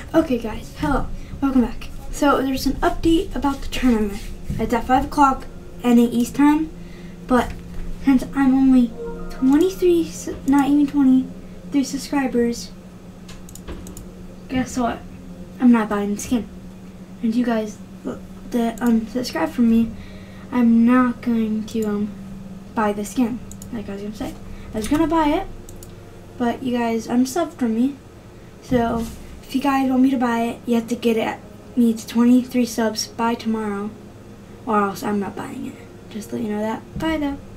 Okay guys, hello, welcome back. So there's an update about the tournament. It's at 5 o'clock NA East time, but since I'm only 23, not even 23 subscribers, guess what? I'm not buying the skin. And you guys that unsubscribe from me, I'm not going to buy the skin, like I was going to say. I was going to buy it, but you guys unsubbed from me, so if you guys want me to buy it, you have to get it me to 23 subs by tomorrow, or else I'm not buying it. Just to let you know that. Bye though.